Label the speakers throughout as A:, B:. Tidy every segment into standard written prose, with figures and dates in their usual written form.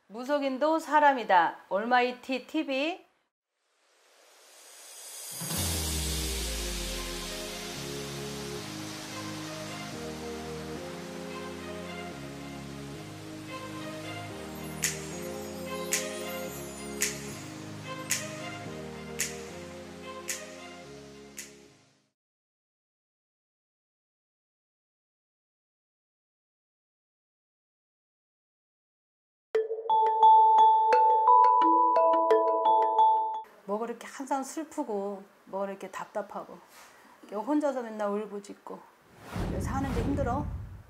A: 무속인도 사람이다. 올마이티 TV. 뭐 그렇게 항상 슬프고 뭐 이렇게 답답하고 혼자서 맨날 울부짖고 사는 게 힘들어?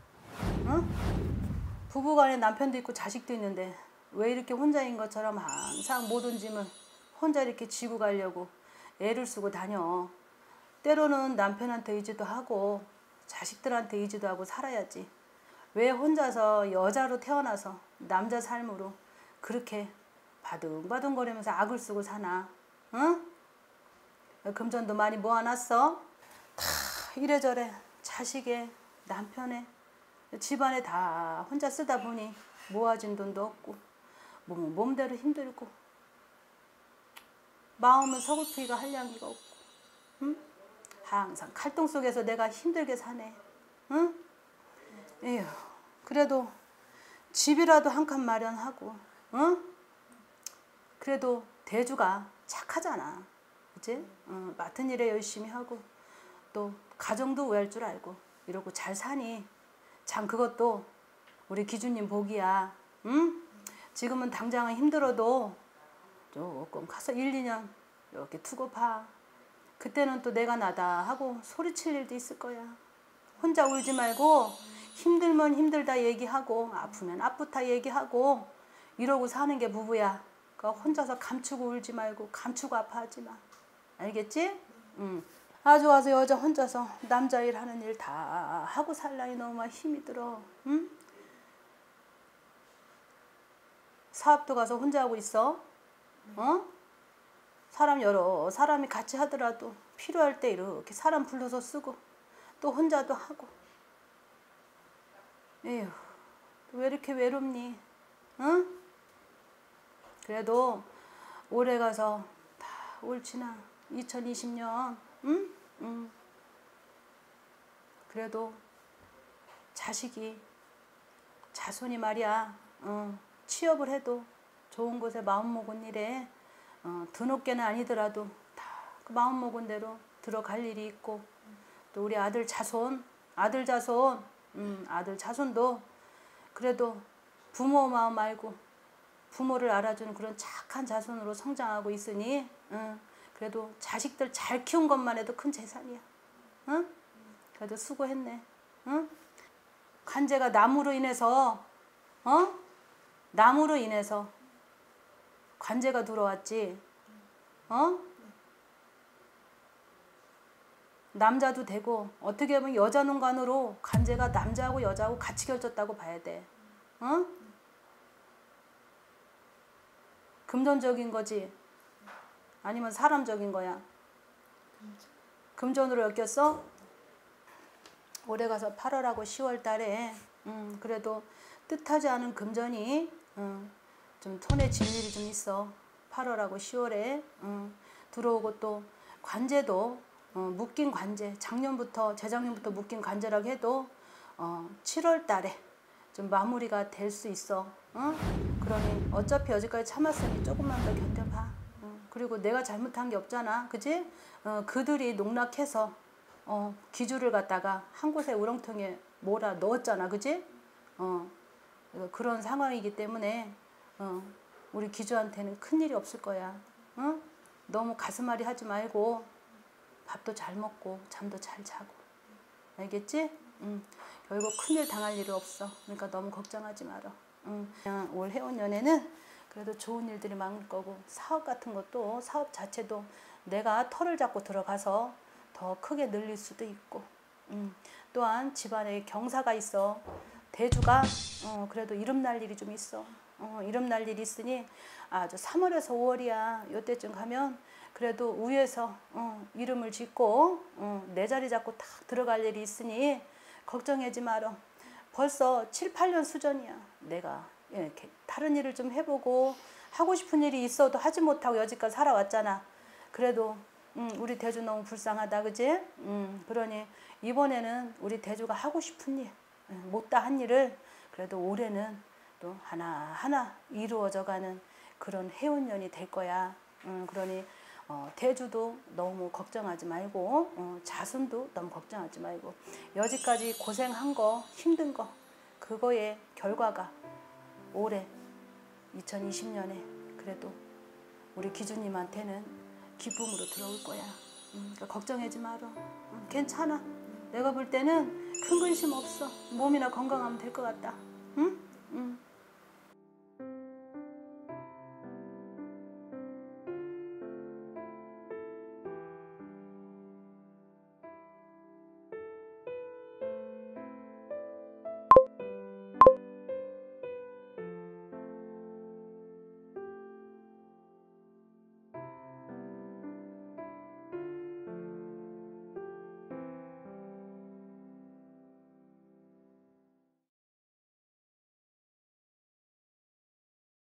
A: 응? 부부간에 남편도 있고 자식도 있는데 왜 이렇게 혼자인 것처럼 항상 모든 짐을 혼자 이렇게 지고 가려고 애를 쓰고 다녀. 때로는 남편한테 의지도 하고 자식들한테 의지도 하고 살아야지. 왜 혼자서 여자로 태어나서 남자 삶으로 그렇게 바둥바둥거리면서 악을 쓰고 사나? 응? 금전도 많이 모아놨어? 다 이래저래 자식에 남편에 집안에 다 혼자 쓰다 보니 모아진 돈도 없고 몸은 몸대로 힘들고 마음은 서글프기가 한량기가 없고 응? 항상 칼동 속에서 내가 힘들게 사네. 응? 에휴, 그래도 집이라도 한 칸 마련하고 응? 그래도 대주가 착하잖아. 그치? 맡은 일에 열심히 하고 또 가정도 구할 줄 알고 이러고 잘 사니 참 그것도 우리 기주님 복이야. 응? 지금은 당장은 힘들어도 조금 가서 1, 2년 이렇게 두고 봐. 그때는 또 내가 나다 하고 소리칠 일도 있을 거야. 혼자 울지 말고 힘들면 힘들다 얘기하고 아프면 아프다 얘기하고 이러고 사는 게 부부야. 그러니까 혼자서 감추고 울지 말고 감추고 아파하지 마. 알겠지? 응. 아주 와서 여자 혼자서 남자 일 하는 일 다 하고 살라니 너무 힘이 들어. 응? 사업도 가서 혼자 하고 있어. 어? 사람 여러 사람이 같이 하더라도 필요할 때 이렇게 사람 불러서 쓰고 또 혼자도 하고. 에휴, 왜 이렇게 외롭니? 응? 그래도 올해 가서 다 올 지나 2020년 응? 응. 그래도 자식이 자손이 말이야 취업을 해도 좋은 곳에 마음먹은 일에 드높게는 아니더라도 다 그 마음먹은 대로 들어갈 일이 있고 또 우리 아들 자손 아들 자손도 그래도 부모 마음 알고 부모를 알아주는 그런 착한 자손으로 성장하고 있으니 그래도 자식들 잘 키운 것만 해도 큰 재산이야. 응? 그래도 수고했네. 응? 관제가 남으로 인해서 남으로 인해서 관제가 들어왔지. 남자도 되고 어떻게 보면 여자 농간으로 관제가 남자하고 여자하고 같이 결졌다고 봐야 돼. 금전적인 거지? 아니면 사람적인 거야? 금전으로 엮였어? 올해 가서 8월하고 10월 달에 그래도 뜻하지 않은 금전이 좀 손에 쥘 일이 좀 있어. 8월하고 10월에 들어오고 또 관제도 묶인 관제 작년부터 재작년부터 묶인 관제라고 해도 7월 달에 좀 마무리가 될 수 있어. 그러니 어차피 여기까지 참았으니 조금만 더 견뎌봐. 그리고 내가 잘못한 게 없잖아. 그지? 그들이 농락해서 기주를 갖다가 한 곳에 우렁통에 몰아 넣었잖아. 그지? 그런 상황이기 때문에 우리 기주한테는 큰일이 없을 거야. 너무 가슴앓이 하지 말고 밥도 잘 먹고 잠도 잘 자고. 알겠지? 결국 큰일 당할 일이 없어. 그러니까 너무 걱정하지 마라. 그냥 올 해온 연애는 그래도 좋은 일들이 많을 거고 사업 같은 것도 사업 자체도 내가 털을 잡고 들어가서 더 크게 늘릴 수도 있고 또한 집안에 경사가 있어. 대주가 그래도 이름 날 일이 좀 있어. 이름 날 일이 있으니 아주 3월에서 5월이야. 요때쯤 가면 그래도 위에서 이름을 짓고 내 자리 잡고 딱 들어갈 일이 있으니 걱정하지 마라. 벌써 7, 8년 수전이야. 내가 이렇게 다른 일을 좀 해보고 하고 싶은 일이 있어도 하지 못하고 여지까지 살아왔잖아. 그래도 우리 대주 너무 불쌍하다, 그지? 그러니 이번에는 우리 대주가 하고 싶은 일, 못다 한 일을 그래도 올해는 또 하나하나 이루어져가는 그런 해운년이 될 거야. 그러니 대주도 너무 걱정하지 말고 자손도 너무 걱정하지 말고 여지까지 고생한 거 힘든 거 그거의 결과가 올해 2020년에 그래도 우리 기주님한테는 기쁨으로 들어올 거야. 그러니까 걱정하지 마라. 괜찮아. 내가 볼 때는 큰 근심 없어. 몸이나 건강하면 될 것 같다. 응?